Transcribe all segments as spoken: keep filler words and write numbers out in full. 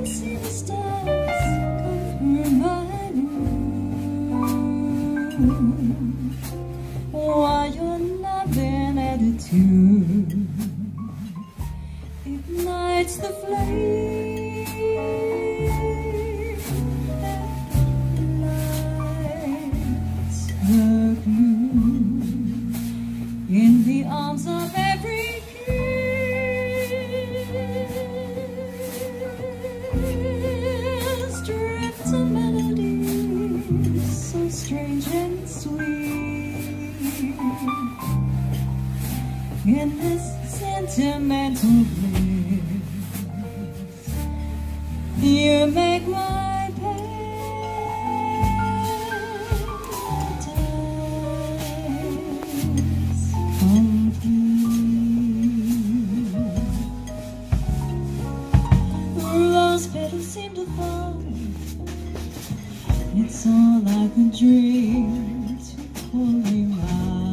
can see the stars come through my room, while your loving attitude ignites the flame that lights her gloom in the arms of every kiss. Drifts a melody so strange and sweet in this sentimental bliss. You make my paradise complete. Rose petals seem to fall. It's all like a dream to pull me mine.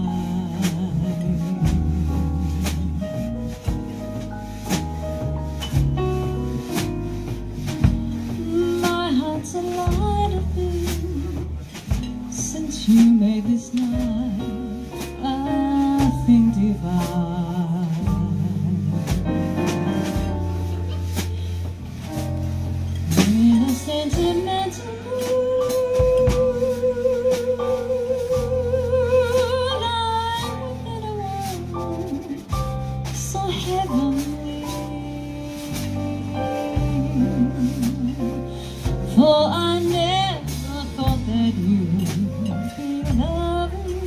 It's a light of thing since you made this night a thing divine. In a sentimental mood, I'm within a world so heavenly. For I never thought that you'd be loving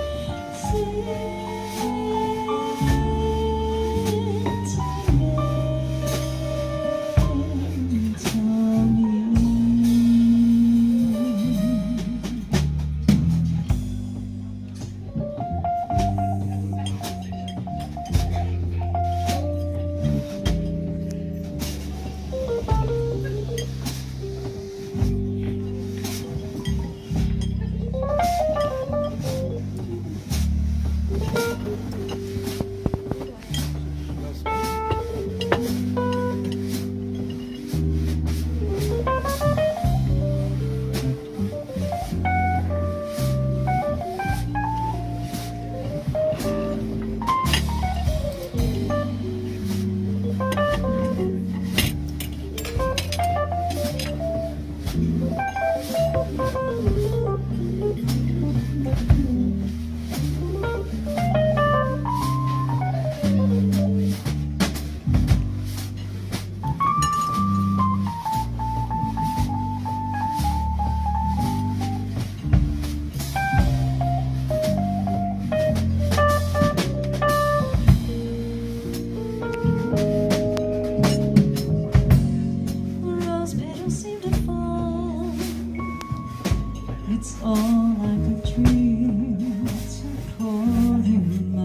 It's all like a dream to call you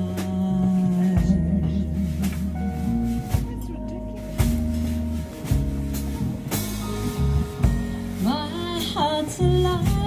mine. My heart's alive.